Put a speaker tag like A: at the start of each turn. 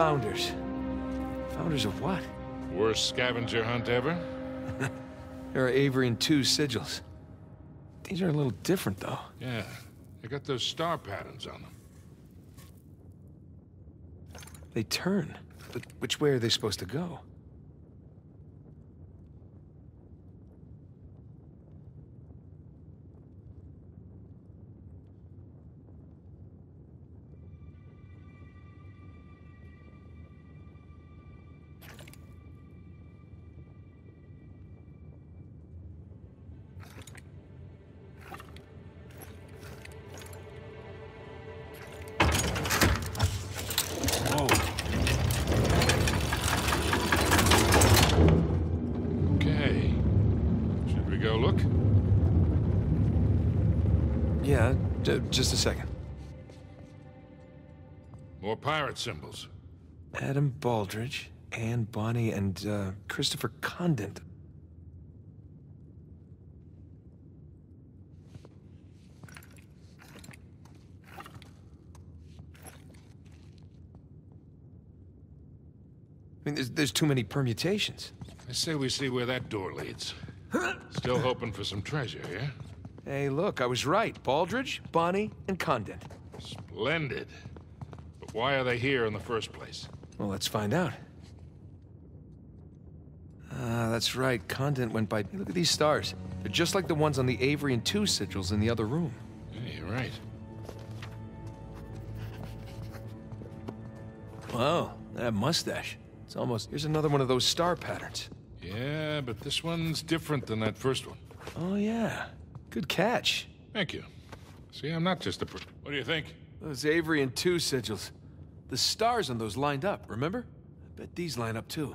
A: founders. Founders of what?
B: Worst scavenger hunt ever?
A: There are Avery and 2 sigils. These are a little different, though.
B: Yeah, they got those star patterns on them.
A: They turn. But which way are they supposed to go? Yeah, just a second.
B: More pirate symbols.
A: Adam Baldridge, Anne Bonny, and Christopher Condent. I mean, there's too many permutations.
B: I say we see where that door leads. Still hoping for some treasure, yeah?
A: Hey, look, I was right. Baldridge, Bonny, and Condent.
B: Splendid. But why are they here in the first place?
A: Well, let's find out. That's right. Condent went by... Hey, look at these stars. They're just like the ones on the Avery and 2 sigils in the other room.
B: Yeah, you're right.
A: Wow, that mustache. It's almost... Here's another one of those star patterns.
B: Yeah, but this one's different than that first one.
A: Oh, yeah. Good catch.
B: Thank you. See, I'm not just a What do you think?
A: Those Avery and 2 sigils. The stars on those lined up, remember? I bet these line up too.